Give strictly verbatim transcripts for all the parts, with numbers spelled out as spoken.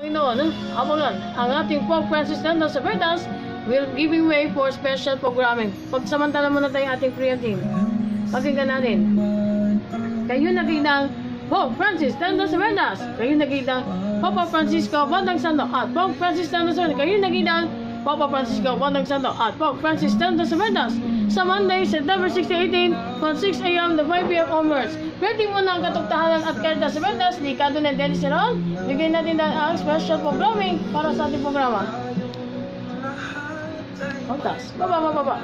Noon, abangan ang ating Pope Francis Nando sa Verdas will giving way for special programming. Pagsamantala muna tayong ating prayer team. Pakinggan natin. Kayo nagiging Pope Francis Nando sa Verdas. Kayo nagiging Papa Francisco Bandang Santo at Pope Francis Nando sa Verdas. Kayo nagiging Papa Francisco Bandang Santo at Pope Francis Nando sa Verdas. Sa Monday, September sixteen, eighteen, from six a m to five p m onwards. Pwede mo na ang katugtahanan at Caritas sa Verdas, Likado ng Dennis Heron. Bigyan natin ang special programming para sa ating programa. Magtas, baba, baba, baba.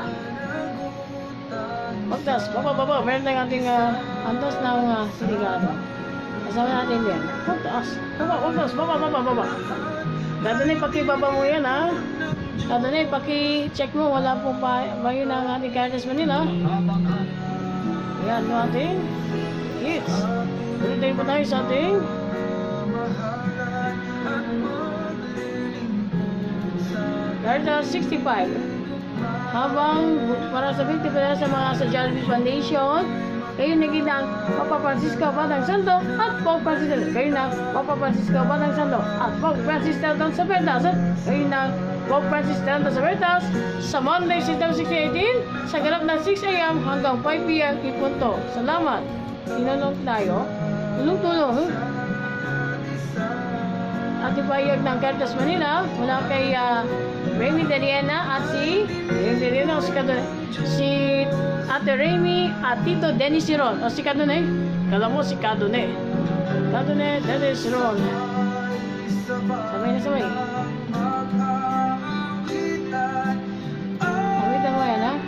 Magtas, baba, baba. Meron tayong ating uh, antas ng uh, sinigado. Kasama natin din. Magtas, baba, magtas, baba, baba, baba. Gado na yung pakibaba mo yan, ha? Gado na yung paki-check mo. Wala po pa yun ang ating Caritas Manila. Yan mo ating kids. Dito tayo po tayo sa ating Caritas sixty-five. Habang para sa fifty pala sa mga sa Jollibee Foundation, kayo naging ng Papa Francisco Bandang Santo at Pope Francis. Kayo na Papa Francisco Bandang Santo at Pope Francis Nando sa Verdas. Kayo na Pope Francis Nando sa Verdas sa Monday, September sixteen, eighteen sa ganap ng six a m hanggang five p m ipunto. Salamat. Tinanong tayo. Tulong-tulong. At ipahayag ng Caritas Manila mula kay uh, Remy Dariana at si Remy Dariana o si Kadone. Si Ate Remy at Tito Dennis Heron o si Kadone. Kala mo si Kadone. Kadone Dennis Heron. Sabay na sabay. Awitan mo yan, ha?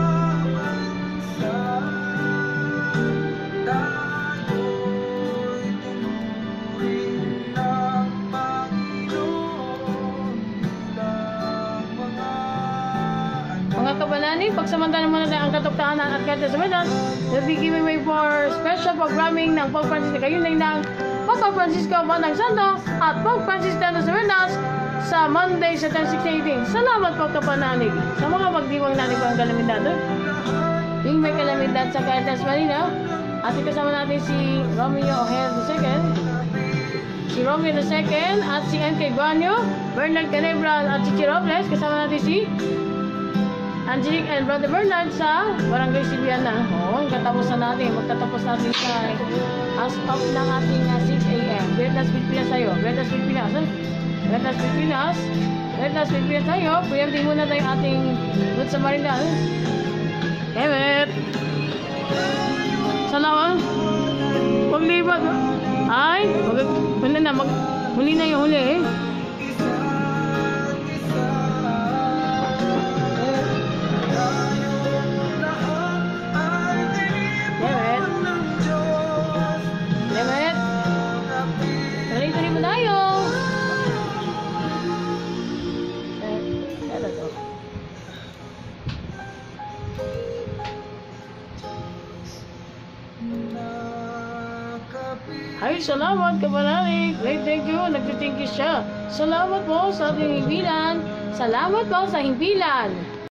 Mga kabanani, pagsamantala muna tayo ang katugtahanan at Caritas sa Verdas, will be giving way for special programming ng Pope Francis na kayo ng Papa Francisco Bandang Santo at Pope Francis Nando sa Verdas sa Monday, September sixteen, eighteen. Salamat po kapanalig sa mga magdiwang natin po ang kalamidad. Yung may kalamidad sa Caritas Manila, at kasama natin si Romeo Ojeda the second, si Romeo the second, at si M K Guanyo, Bernard Canebral at si Chichi Robles. Kasama natin si Angelique and Brother Bernard sa Barangay Sibiana. Oo, katapusan natin. Magtatapos natin sa as of ng ating uh, six a m Verdas Pilipinas tayo. Verdas Pilipinas. Eh? Verdas Pilipinas. Verdas Pilipinas tayo. Puyamting muna tayo ating Good Samaritan. Evet. Salamat. Huwag libat. Ay, mag huli na. Mag huli na yung huli eh. Ay, salamat kapanalig. Ay, thank you. Nagtitingki siya. Salamat po sa ating himpilan. Salamat po sa himpilan.